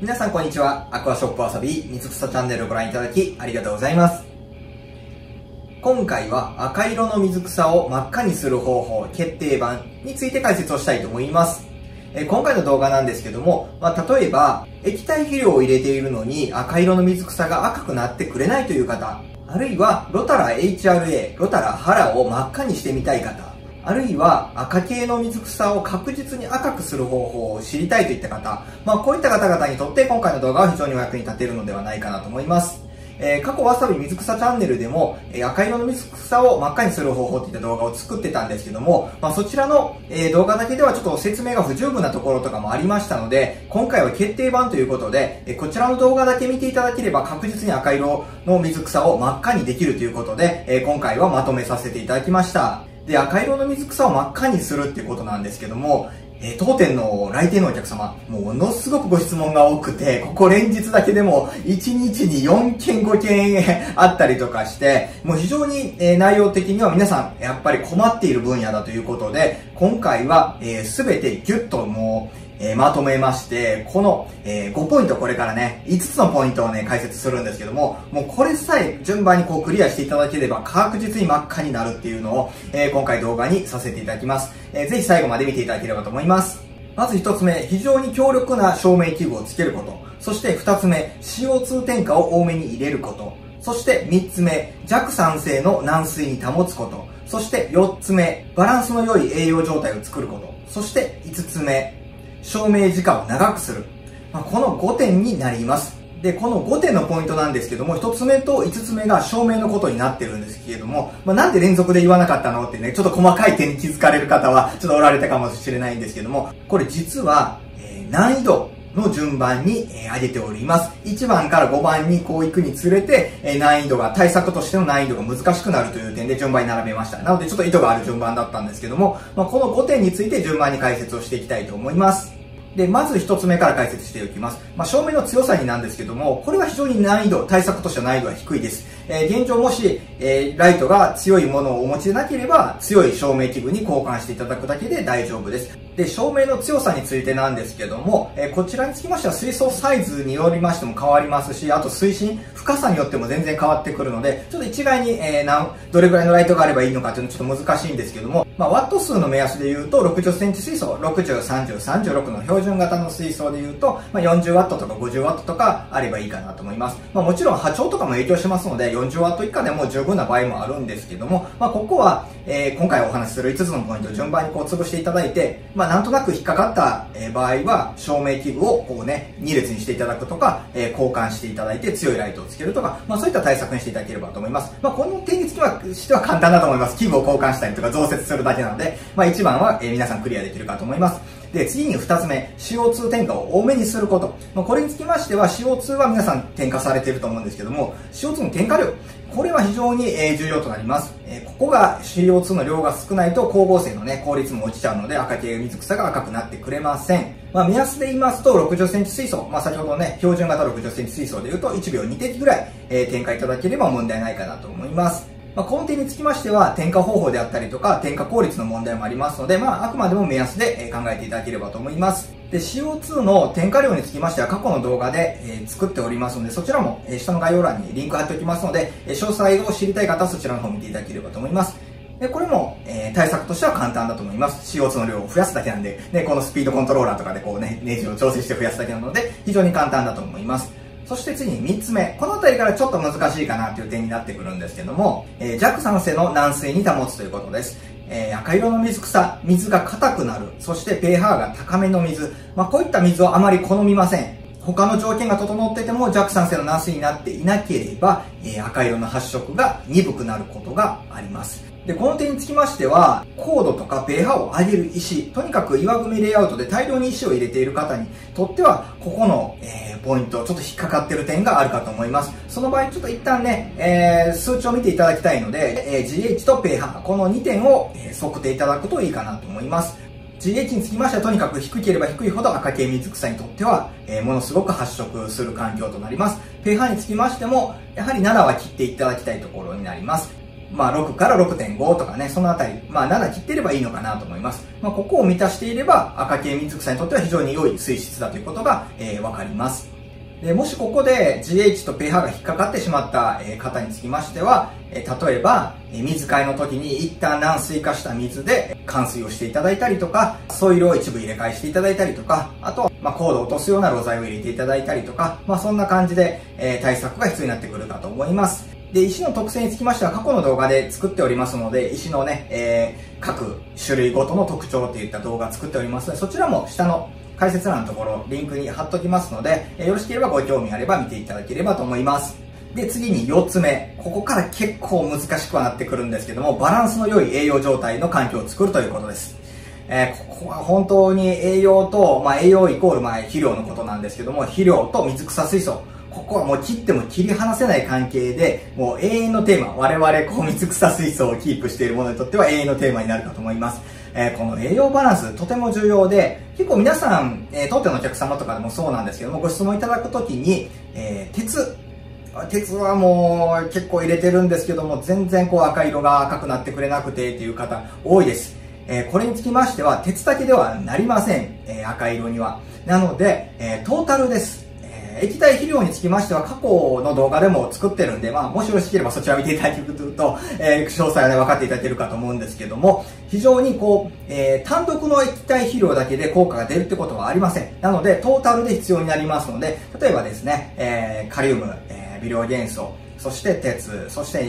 皆さんこんにちは。アクアショップわさび水草チャンネルをご覧いただきありがとうございます。今回は赤色の水草を真っ赤にする方法決定版について解説をしたいと思います。今回の動画なんですけども、例えば液体肥料を入れているのに赤色の水草が赤くなってくれないという方、あるいはロタラ HRA、ロタラハラを真っ赤にしてみたい方、あるいは赤系の水草を確実に赤くする方法を知りたいといった方、こういった方々にとって今回の動画は非常にお役に立てるのではないかなと思います。過去わさび水草チャンネルでも、赤色の水草を真っ赤にする方法といった動画を作ってたんですけども、そちらの、動画だけではちょっと説明が不十分なところとかもありましたので、今回は決定版ということで、こちらの動画だけ見ていただければ確実に赤色の水草を真っ赤にできるということで、今回はまとめさせていただきました。で、赤色の水草を真っ赤にするっていうことなんですけども、当店の来店のお客様、ものすごくご質問が多くて、ここ連日だけでも1日に4件5件あったりとかして、もう非常に内容的には皆さんやっぱり困っている分野だということで、今回は全てギュッとまとめまして、この5ポイントこれからね、5つのポイントをね、解説するんですけども、もうこれさえ順番にクリアしていただければ確実に真っ赤になるっていうのを、今回動画にさせていただきます。ぜひ最後まで見ていただければと思います。まず1つ目、非常に強力な照明器具をつけること。そして2つ目、CO2 添加を多めに入れること。そして3つ目、弱酸性の軟水に保つこと。そして4つ目、バランスの良い栄養状態を作ること。そして5つ目、照明時間を長くする。この5点になります。で、この5点のポイントなんですけども、1つ目と5つ目が照明のことになってるんですけれども、なんで連続で言わなかったのってね、ちょっと細かい点に気づかれる方はちょっとおられたかもしれないんですけども、これ実は、難易度の順番に上げております。1番から5番に行くにつれて、難易度が、対策としての難易度が難しくなるという点で順番に並べました。なのでちょっと意図がある順番だったんですけども、この5点について順番に解説をしていきたいと思います。で、まず1つ目から解説しておきます。照明の強さになんですけども、これは非常に難易度、対策としては難易度は低いです。現状もし、ライトが強いものをお持ちでなければ、強い照明器具に交換していただくだけで大丈夫です。で、照明の強さについてなんですけども、こちらにつきましては水槽サイズによりましても変わりますし、あと水深、深さによっても全然変わってくるので、ちょっと一概に、どれぐらいのライトがあればいいのかっていうのはちょっと難しいんですけども、ワット数の目安で言うと、60センチ水槽、60、30、36の標準型の水槽で言うと、40ワットとか50ワットとかあればいいかなと思います。もちろん波長とかも影響しますので、40ワット以下でも十分な場合もあるんですけども、ここは、今回お話しする5つのポイントを順番に潰していただいて、なんとなく引っかかった場合は、照明器具を2列にしていただくとか、交換していただいて強いライトをつけるとか、そういった対策にしていただければと思います。この点につきましては簡単だと思います。器具を交換したりとか増設するだけなので、1番は皆さんクリアできるかと思います。で、次に2つ目、CO2 添加を多めにすること。これにつきましては CO2 は皆さん添加されていると思うんですけども、CO2 の添加量、これは非常に重要となります。ここが CO2 の量が少ないと光合成の効率も落ちちゃうので赤系水草が赤くなってくれません。目安で言いますと60センチ水槽、先ほどね、標準型60センチ水槽で言うと1秒2滴ぐらい添加いただければ問題ないかなと思います。この点につきましては、添加方法であったりとか、添加効率の問題もありますので、あくまでも目安で考えていただければと思います。で、CO2 の添加量につきましては、過去の動画で作っておりますので、そちらも下の概要欄にリンク貼っておきますので、詳細を知りたい方はそちらの方を見ていただければと思います。で、これも、対策としては簡単だと思います。CO2 の量を増やすだけなんで、このスピードコントローラーとかでネジを調整して増やすだけなので、非常に簡単だと思います。そして次に3つ目。この辺りからちょっと難しいかなという点になってくるんですけども、弱酸性の軟水に保つということです。赤色の水草、水が硬くなる。そして pH が高めの水。こういった水をあまり好みません。他の条件が整ってても弱酸性の軟水になっていなければ、赤色の発色が鈍くなることがあります。で、この点につきましては、高度とか pH を上げる石、とにかく岩組みレイアウトで大量に石を入れている方にとっては、ここの、ポイント、ちょっと引っかかってる点があるかと思います。その場合、ちょっと一旦ね、数値を見ていただきたいので、GH と pH、この2点を測定いただくといいかなと思います。GH につきましてはとにかく低ければ低いほど赤系水草にとっては、ものすごく発色する環境となります。pH につきましても、やはり7は切っていただきたいところになります。6から 6.5 とかね、そのあたり、7切ってればいいのかなと思います。ここを満たしていれば、赤系水草にとっては非常に良い水質だということが、わかります。 で、もしここで GH と pH が引っかかってしまった方につきましては、例えば、水替えの時に一旦軟水化した水で換水をしていただいたりとか、ソイルを一部入れ替えしていただいたりとか、あとは、コードを落とすような露材を入れていただいたりとか、そんな感じで、対策が必要になってくるかと思います。で、石の特性につきましては過去の動画で作っておりますので、石のね、各種類ごとの特徴といった動画作っておりますので、そちらも下の解説欄のところ、リンクに貼っときますので、よろしければご興味あれば見ていただければと思います。で、次に4つ目。ここから結構難しくはなってくるんですけども、バランスの良い栄養状態の環境を作るということです。ここは本当に栄養と、栄養イコール肥料のことなんですけども、肥料と水草水素。ここはもう切っても切り離せない関係で、もう永遠のテーマ。我々、水草水素をキープしているものにとっては永遠のテーマになるかと思います。この栄養バランスとても重要で、結構皆さん、当店のお客様とかでもそうなんですけども、ご質問いただくときに、鉄はもう結構入れてるんですけども、全然赤色が赤くなってくれなくてっていう方多いです。これにつきましては、鉄だけではなりません。赤色には。なので、トータルです。液体肥料につきましては過去の動画でも作ってるんで、もしよろしければそちらを見ていただけると、詳細はね、分かっていただけるかと思うんですけども、非常に単独の液体肥料だけで効果が出るってことはありません。なので、トータルで必要になりますので、例えばですね、カリウム、微量元素、そして鉄、そして、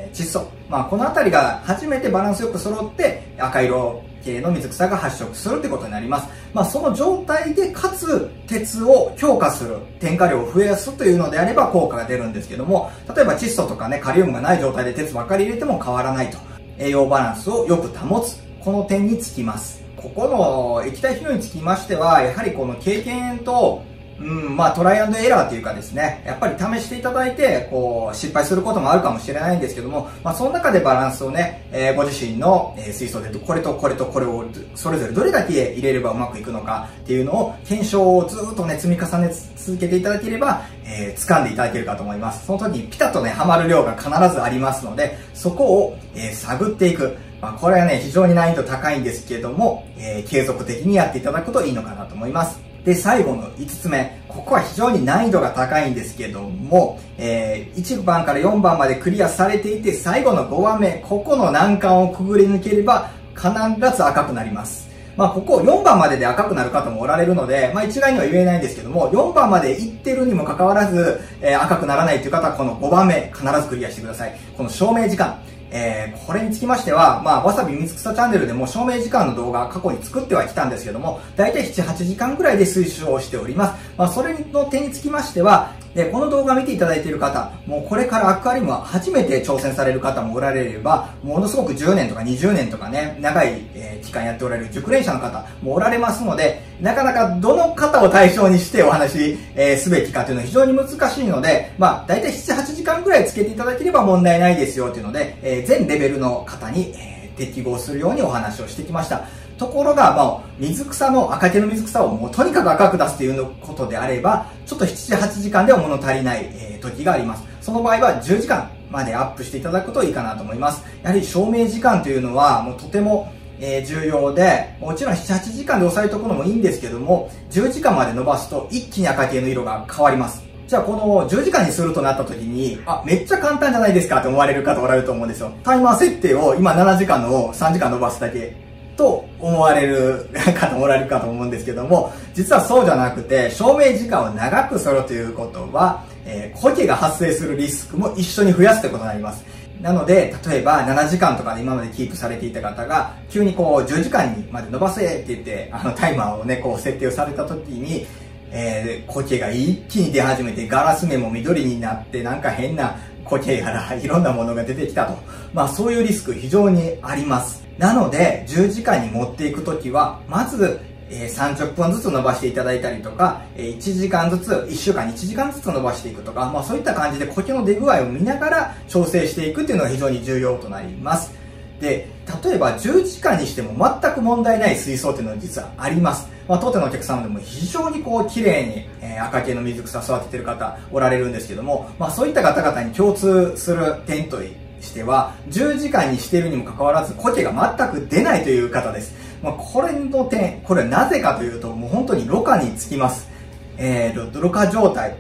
窒素。このあたりが初めてバランスよく揃って赤色系の水草が発色するってことになります。その状態でかつ鉄を強化する、添加量を増やすというのであれば効果が出るんですけども、例えば窒素とかね、カリウムがない状態で鉄ばっかり入れても変わらないと。栄養バランスをよく保つ。この点につきます。ここの液体肥料につきましては、やはりこの経験とトライアンドエラーというかですね、やっぱり試していただいて、失敗することもあるかもしれないんですけども、その中でバランスをね、ご自身の水槽でこれとこれとこれをそれぞれどれだけ入れればうまくいくのかっていうのを検証をずっとね、積み重ね続けていただければ、掴んでいただけるかと思います。その時にピタッとね、ハマる量が必ずありますので、そこを、探っていく。これはね、非常に難易度高いんですけども、継続的にやっていただくといいのかなと思います。で、最後の5つ目。ここは非常に難易度が高いんですけども、1番から4番までクリアされていて、最後の5番目、ここの難関をくぐり抜ければ、必ず赤くなります。ここ4番までで赤くなる方もおられるので、一概には言えないんですけども、4番まで行ってるにもかかわらず、赤くならないという方は、この5番目、必ずクリアしてください。この照明時間。これにつきましては、わさび水草チャンネルでも照明時間の動画過去に作ってはきたんですけども、だいたい7、8時間くらいで推奨しております。それの点につきましては、この動画見ていただいている方、もうこれからアクアリウムは初めて挑戦される方もおられれば、ものすごく10年とか20年とかね、長い期間やっておられる熟練者の方もおられますので、なかなかどの方を対象にしてお話すべきかというのは非常に難しいので、だいたい7、8時間くらいつけていただければ問題ないですよというので、全レベルの方に適合するようにお話をしてきました。ところが、水草の赤毛の水草をもうとにかく赤く出すということであれば、ちょっと7、8時間では物足りない時があります。その場合は10時間までアップしていただくといいかなと思います。やはり照明時間というのはもうとても重要で、もちろん7、8時間で抑えておくのもいいんですけども、10時間まで伸ばすと一気に赤系の色が変わります。じゃあこの10時間にするとなった時に、めっちゃ簡単じゃないですかって思われる方おられると思うんですよ。タイマー設定を今7時間のを3時間伸ばすだけと思われる方もおられるかと思うんですけども、実はそうじゃなくて、照明時間を長くするということは、苔が発生するリスクも一緒に増やすということになります。なので、例えば7時間とかで今までキープされていた方が、急に10時間にまで伸ばせって言って、タイマーをね、設定をされた時に、苔が一気に出始めて、ガラス目も緑になって、なんか変な苔やらいろんなものが出てきたと。そういうリスク非常にあります。なので、10時間に持っていくときは、まず、30分ずつ伸ばしていただいたりとか、1時間ずつ、1週間に1時間ずつ伸ばしていくとか、そういった感じで苔の出具合を見ながら調整していくっていうのが非常に重要となります。で、例えば10時間にしても全く問題ない水槽っていうのは実はあります。当店のお客様でも非常に綺麗に、赤系の水草育ててる方おられるんですけども、そういった方々に共通する点としては、10時間にしているにもかかわらず苔が全く出ないという方です。これの点、これはなぜかというと、もう本当にろ過につきます。ろ過状態。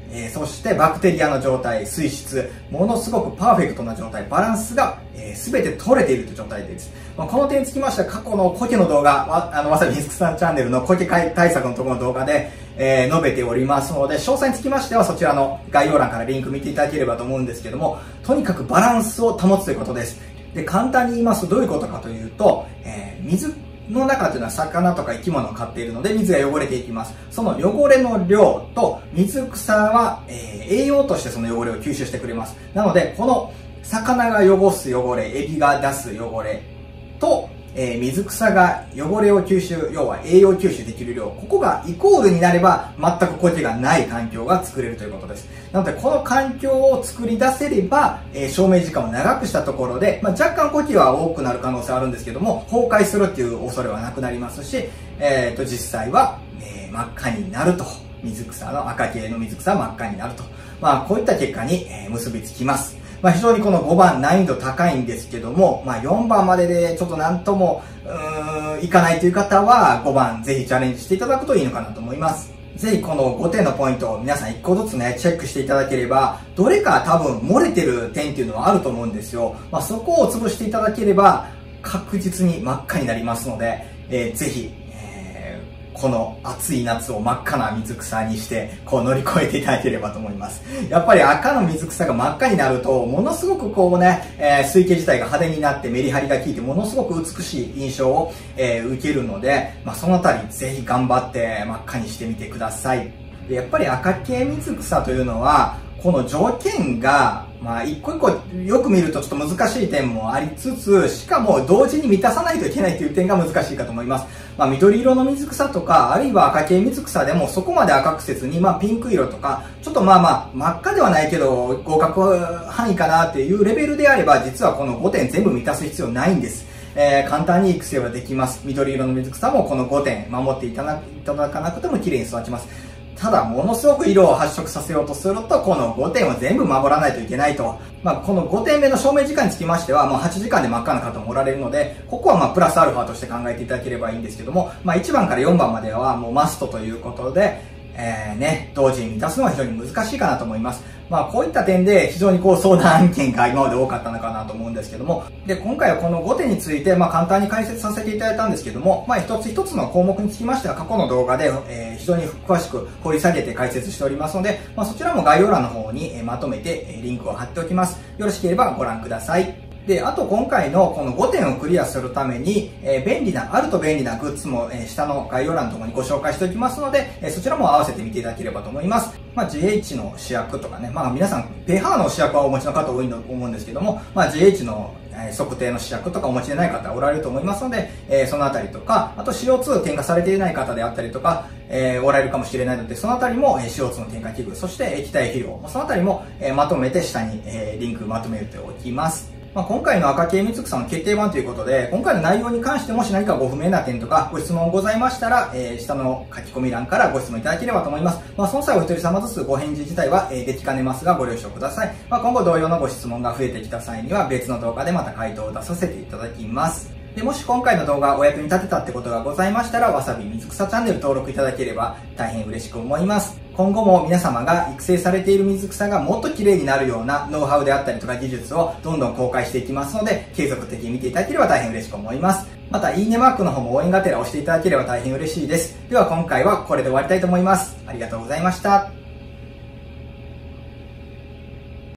そしてバクテリアの状態、水質、ものすごくパーフェクトな状態、バランスが、全て取れているという状態です。この点につきましては過去の苔の動画、わさび水草チャンネルの苔対策のところの動画で、述べておりますので、詳細につきましてはそちらの概要欄からリンク見ていただければと思うんですけども、とにかくバランスを保つということです。で、簡単に言いますとどういうことかというと、水の中というのは魚とか生き物を飼っているので水が汚れていきます。その汚れの量と水草は、栄養としてその汚れを吸収してくれます。なので、この魚が汚す汚れ、エビが出す汚れと、水草が汚れを吸収、要は栄養吸収できる量、ここがイコールになれば全く苔がない環境が作れるということです。なのでこの環境を作り出せれば、照明時間を長くしたところで、若干苔は多くなる可能性はあるんですけども、崩壊するっていう恐れはなくなりますし、実際は、真っ赤になると。水草の赤系の水草は真っ赤になると。こういった結果に、結びつきます。非常にこの5番難易度高いんですけども、4番まででちょっとなんとも、いかないという方は5番ぜひチャレンジしていただくといいのかなと思います。ぜひこの5点のポイントを皆さん1個ずつね、チェックしていただければ、どれか多分漏れてる点っていうのはあると思うんですよ。そこを潰していただければ、確実に真っ赤になりますので、ぜひ、この暑い夏を真っ赤な水草にして、乗り越えていただければと思います。やっぱり赤の水草が真っ赤になると、ものすごく水気自体が派手になってメリハリが効いて、ものすごく美しい印象を、受けるので、そのあたりぜひ頑張って真っ赤にしてみてください。でやっぱり赤系水草というのは、この条件が、一個一個よく見るとちょっと難しい点もありつつ、しかも同時に満たさないといけないという点が難しいかと思います。緑色の水草とか、あるいは赤系水草でもそこまで赤くせずに、ピンク色とか、ちょっと真っ赤ではないけど、合格範囲かなっていうレベルであれば、実はこの5点全部満たす必要ないんです。簡単に育成はできます。緑色の水草もこの5点守っていただかなくても綺麗に育ちます。ただ、ものすごく色を発色させようとすると、この5点を全部守らないといけないと。この5点目の照明時間につきましては、8時間で真っ赤な方もおられるので、ここはプラスアルファとして考えていただければいいんですけども、1番から4番まではもうマストということで、同時に満たすのは非常に難しいかなと思います。こういった点で非常に相談案件が今まで多かったのかなと思うんですけども、で、今回はこの5点について、簡単に解説させていただいたんですけども、一つ一つの項目につきましては過去の動画で、非常に詳しく掘り下げて解説しておりますので、そちらも概要欄の方に、まとめて、リンクを貼っておきます。よろしければご覧ください。で、あと今回のこの5点をクリアするために、あると便利なグッズも、下の概要欄のところにご紹介しておきますので、そちらも合わせて見ていただければと思います。GH の試薬とかね、皆さん、pH の試薬はお持ちの方多いと思うんですけども、GH の測定の試薬とかお持ちでない方おられると思いますので、そのあたりとか、あと CO2 添加されていない方であったりとか、おられるかもしれないので、そのあたりも CO2 の添加器具、そして液体肥料、そのあたりもまとめて下にリンクまとめておきます。今回の赤系水草の決定版ということで、今回の内容に関してもし何かご不明な点とかご質問ございましたら、下の書き込み欄からご質問いただければと思います。その際お一人様ずつご返事自体はできかねますがご了承ください。今後同様のご質問が増えてきた際には別の動画でまた回答を出させていただきます。で、もし今回の動画お役に立てたってことがございましたら、わさび水草チャンネル登録いただければ大変嬉しく思います。今後も皆様が育成されている水草がもっと綺麗になるようなノウハウであったりとか技術をどんどん公開していきますので、継続的に見ていただければ大変嬉しく思います。また、いいねマークの方も応援がてら押していただければ大変嬉しいです。では今回はこれで終わりたいと思います。ありがとうございました。